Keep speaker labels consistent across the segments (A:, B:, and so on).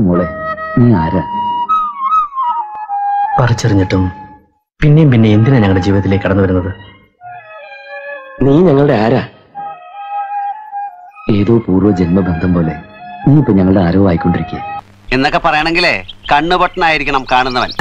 A: മോളെ, നീ ആരാ?
B: പറിച്ചെറിഞ്ഞിട്ടും പിന്നെയും പിന്നെ എന്തിനാ ഞങ്ങളുടെ ജീവിതത്തിലേക്ക് കടന്നു വരുന്നത്? നീ ഞങ്ങളുടെ ആരാ?
A: ഏതോ പൂർവ്വ ജന്മബന്ധം പോലെ നീ ഇപ്പൊ ഞങ്ങളുടെ ആരോ ആയിക്കൊണ്ടിരിക്കുക
C: എന്നൊക്കെ പറയണെങ്കിലേ കണ്ണുപൊട്ടനായിരിക്കണം കാണുന്നവൻ.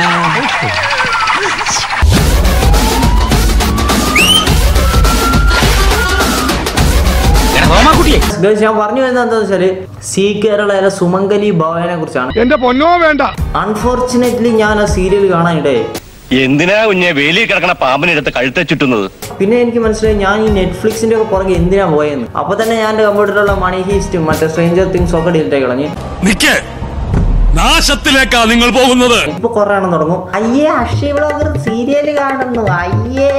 D: ഞാൻ പറഞ്ഞു വരുന്നത് എന്താണെന്ന് വെച്ചാല് സി കേരളയിലെ സുമംഗലി ഭവനെ കുറിച്ചാണ്.
E: എന്റെ പൊന്നോ വേണ്ട.
D: അൺഫോർച്ചുനേറ്റ്ലി ഞാൻ ആ സീരിയൽ കാണാനിടയായി.
F: എന്തിനാ കുഞ്ഞെ വേലി കിടക്കണ പാമ്പിനെടുത്ത് കഴുത്തെ ചുറ്റുന്നത്?
D: പിന്നെ എനിക്ക് മനസ്സിലായി ഞാൻ ഈ നെറ്റ്ഫ്ലിക്സിന്റെ ഒക്കെ പുറകെ എന്തിനാ പോയെന്ന്. അപ്പൊ തന്നെ ഞാൻ എന്റെ കമ്പ്യൂട്ടറിലുള്ള മണി ഹീസ്റ്റും മറ്റേ സ്ട്രേഞ്ചർ തിങ്സ് ഒക്കെ ഡിലീറ്റ് കളഞ്ഞ്.
F: നാശത്തിലേക്കാ നിങ്ങൾ പോകുന്നത്.
D: ഇപ്പൊ കുറെ എണ്ണം തുടങ്ങും. അയ്യേ അക്ഷയ് വ്ളോഗർ സീരിയല് കാണുന്നു, അയ്യേ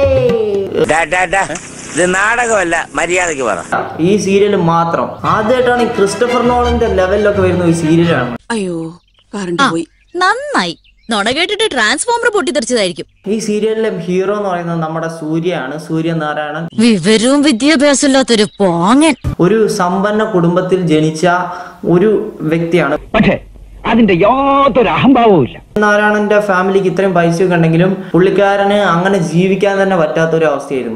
G: ഇത് നാടകമല്ല, മര്യാദക്ക് പറ.
D: ഈ സീരിയൽ മാത്രം ആദ്യമായിട്ടാണ് ഈ ക്രിസ്റ്റഫർ നോളന്റെ ലെവലിലൊക്കെ വരുന്ന ഈ സീരിയലാണ്.
H: അയ്യോ കറണ്ട് പോയി. നന്നായി നുണ കേട്ടിട്ട് ട്രാൻസ്ഫോമർ പൊട്ടിത്തെറിച്ചതായിരിക്കും.
D: ഈ സീരിയലിലെ ഹീറോ എന്ന് പറയുന്നത് നമ്മുടെ സൂര്യയാണ്, സൂര്യനാരായണൻ.
H: വിവരവും വിദ്യാഭ്യാസം ഇല്ലാത്തൊരു പോങ്ങൻ.
D: ഒരു സമ്പന്ന കുടുംബത്തിൽ ജനിച്ച ഒരു വ്യക്തിയാണ്.
B: പക്ഷേ അതിന്റെ യാതൊരു അഹംഭാവവും ഇല്ല.
D: നാരായണന്റെ ഫാമിലിക്ക് ഇത്രയും പൈസയൊക്കെ ഉണ്ടെങ്കിലും പുള്ളിക്കാരന് അങ്ങനെ ജീവിക്കാൻ തന്നെ പറ്റാത്തൊരു അവസ്ഥയായിരുന്നു.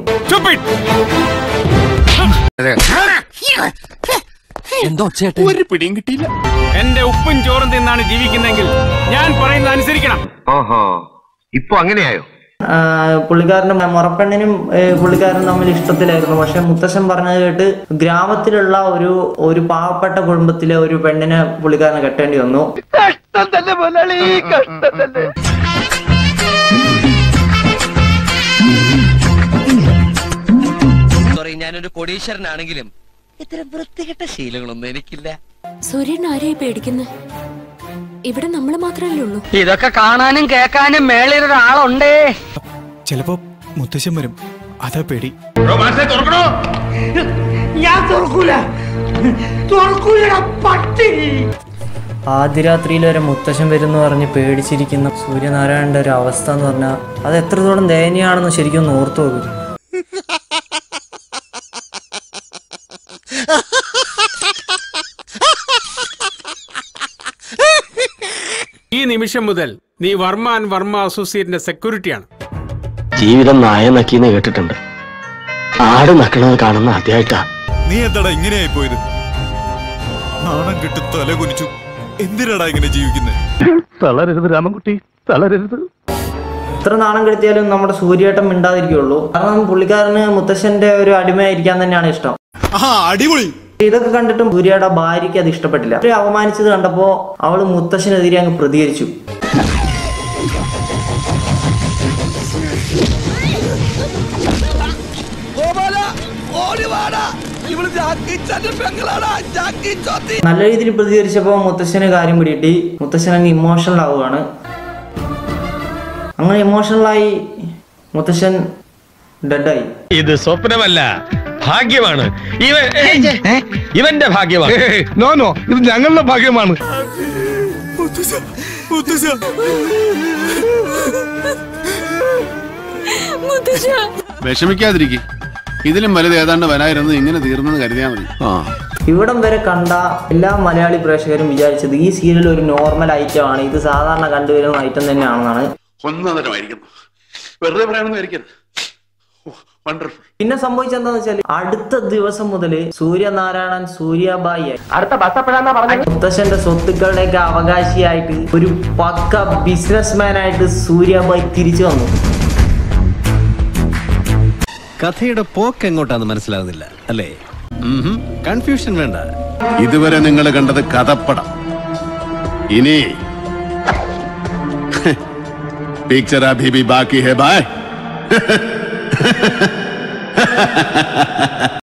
F: ഒരു പിടിയും കിട്ടിയില്ല.
E: എന്റെ ഉപ്പും ചോറും തിന്നാണ് ജീവിക്കുന്നെങ്കിൽ ഞാൻ പറയുന്നത് അനുസരിക്കണം.
C: ഓഹോ, ഇപ്പൊ അങ്ങനെയായോ?
D: പുള്ളിക്കാരന്റെ മുറപ്പെണ്ണിനും പുള്ളിക്കാരനും തമ്മിൽ ഇഷ്ടത്തിലായിരുന്നു. പക്ഷെ മുത്തശ്ശൻ പറഞ്ഞത് കേട്ട് ഗ്രാമത്തിലുള്ള ഒരു പാവപ്പെട്ട കുടുംബത്തിലെ ഒരു പെണ്ണിനെ പുള്ളിക്കാരനെ കെട്ടേണ്ടി വന്നു.
G: ഞാനൊരു കോടീശ്വരനാണെങ്കിലും ഇത്തരം വൃത്തികെട്ട ശീലങ്ങളൊന്നും എനിക്കില്ല.
H: സൂര്യൻ ആരെയും പേടിക്കുന്നത്? ഇവിടെ നമ്മള് മാത്രല്ലേ ഉള്ളൂ.
B: ഇതൊക്കെ കാണാനും കേൾക്കാനും മേളിലൊരാളുണ്ടേ.
I: ചിലപ്പോ മുത്തശ്ശൻ വരും, അതാ പേടി.
D: ആദ്യരാത്രിയിൽ വരെ മുത്തശ്ശൻ വരുമെന്ന് പറഞ്ഞ് പേടിച്ചിരിക്കുന്ന സൂര്യനാരായണന്റെ ഒരു അവസ്ഥ എന്ന് പറഞ്ഞാൽ അത് എത്രത്തോളം ദയനീയാണെന്ന് ശരിക്കും ഒന്ന് ഓർത്തു നോക്കും.
E: ഈ നിമിഷം മുതൽ നീ വർമ്മ ആൻഡ് വർമ്മ അസോസിയേറ്റിന്റെ സെക്യൂരിറ്റിയാണ്.
B: ജീവിതം നായ നക്കിന്ന് കേട്ടിട്ടുണ്ട്, ആട് നക്കണത് കാണുന്ന ആദ്യമായിട്ടാ.
I: നീ എന്താടാ ഇങ്ങനെയായി പോയത്? നാണം കെട്ട് തല കുനിച്ചു. എന്തിനാടാ ഇങ്ങനെ ജീവിക്കുന്നത്?
B: തളരരുത് രാമൻകുട്ടി, തളരരുത്.
D: എത്ര നാണം കെടുത്തിയാലും നമ്മുടെ സൂര്യേട്ടൻ മിണ്ടാതിരിക്കുള്ളൂ. കാരണം പുള്ളിക്കാരന് മുത്തശ്ശന്റെ ഒരു അടിമയായിരിക്കാൻ തന്നെയാണ് ഇഷ്ടം.
I: അടിപൊളി.
D: ഇതൊക്കെ കണ്ടിട്ടും സൂര്യയുടെ ഭാര്യയ്ക്ക് അത് ഇഷ്ടപ്പെട്ടില്ല. അവരെ അവമാനിച്ചത് കണ്ടപ്പോ അവള് മുത്തശ്ശനെതിരെ അങ്ങ് പ്രതികരിച്ചു. നല്ല രീതിയിൽ പ്രതികരിച്ചപ്പോ മുത്തശ്ശന് കാര്യം പിടികിട്ടി. മുത്തശ്ശൻ അങ്ങ് ഇമോഷണൽ ആവുകയാണ്. അങ്ങനെ ഇമോഷണലായി മുത്തശ്ശൻ ഡെഡായി.
F: ഇത് സ്വപ്നമല്ല, ഭാഗ്യമാണ്. ഇവന്റെ ഭാഗ്യമാണ്.
E: നോ, ഇത് ഞങ്ങളുടെ ഭാഗ്യമാണ്.
J: വിഷമിക്കാതിരിക്കും. ഇതിലും വലുത് ഏതാണ്ട് വരായിരുന്നത് ഇങ്ങനെ തീർന്നെന്ന് കരുതിയാൽ മതി.
D: ഇവിടം വരെ കണ്ട എല്ലാ മലയാളി പ്രേക്ഷകരും വിചാരിച്ചത് ഈ സീരിയൽ ഒരു നോർമൽ ഐറ്റം ആണ്, ഇത് സാധാരണ കണ്ടുവരുന്ന ഐറ്റം തന്നെയാണെന്നാണ്.
J: വെറുതെ പറയാനൊന്നും.
D: പിന്നെ സംഭവിച്ചെന്താന്ന് വെച്ചാൽ അടുത്ത ദിവസം മുതൽ സൂര്യനാരായണൻ സൂര്യാബായി
B: അടുത്ത ബസ് എപ്പോഴാന്നാ പറഞ്ഞത്?
D: മുത്തശ്ശന്റെ സ്വത്തുക്കളുടെയൊക്കെ അവകാശിയായിട്ട് ഒരു പക്ക ബിസിനസ്മാൻ ആയിട്ട് സൂര്യാബായി തിരിച്ചു വന്നു.
F: കഥയുടെ പോക്ക് എങ്ങോട്ടാന്ന് മനസ്സിലാകുന്നില്ല അല്ലേ? കൺഫ്യൂഷൻ വേണ്ട.
J: ഇതുവരെ നിങ്ങൾ കണ്ടത് കഥപ്പടം. ഇനി പിക്ചർ അഭി ഭി ബാക്കി ഹൈ. ബായ്.